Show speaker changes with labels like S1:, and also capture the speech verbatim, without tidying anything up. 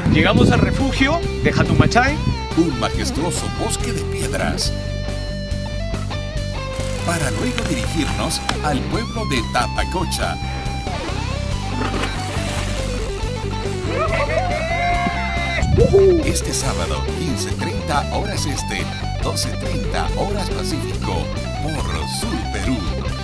S1: Llegamos al refugio de Hatumachay.
S2: Un majestuoso bosque de piedras. Para luego dirigirnos al pueblo de Tapacocha. Este sábado, quince treinta horas este, doce treinta horas Pacífico, por Sur Perú.